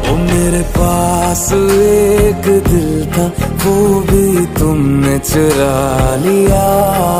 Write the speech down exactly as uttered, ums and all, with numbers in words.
ओ मेरे पास एक दिल था, वो भी तुमने चुरा लिया।